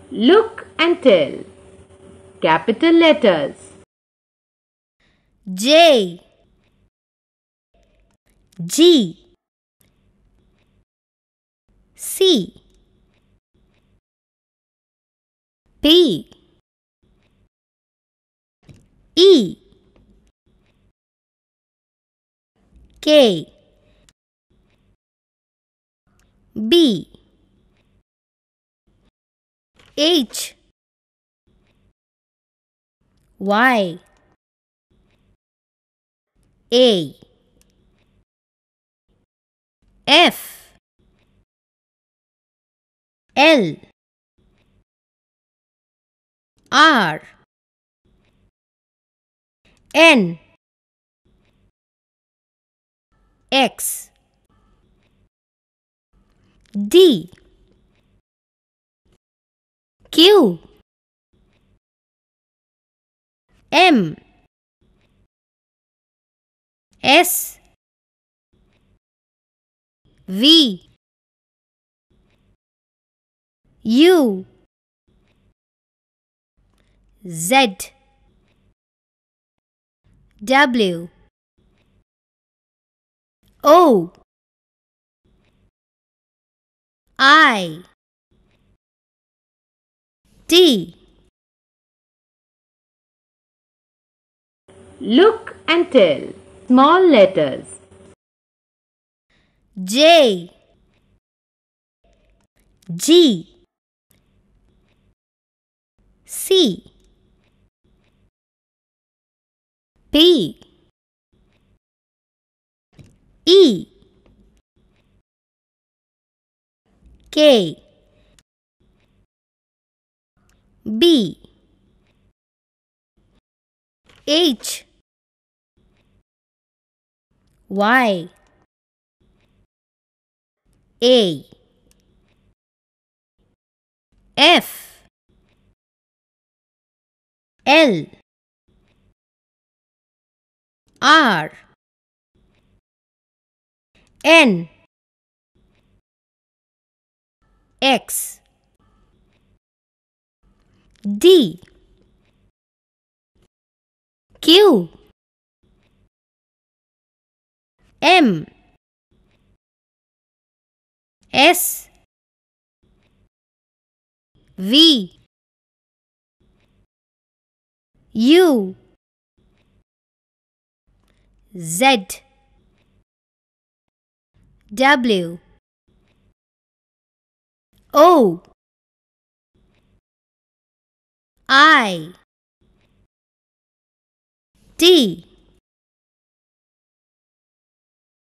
Look and tell. Capital letters. J, G, C, P, E, K, B, H, Y, A, F, L, R, N, X, D, Q, M, S, V, U, Z, W, O, I, T. Look and tell. Small letters. J, G, C, P, E, K, B, H, Y, A, F, L, R, N, X, D, Q, M, S, V, U, Z, W, O, I, T.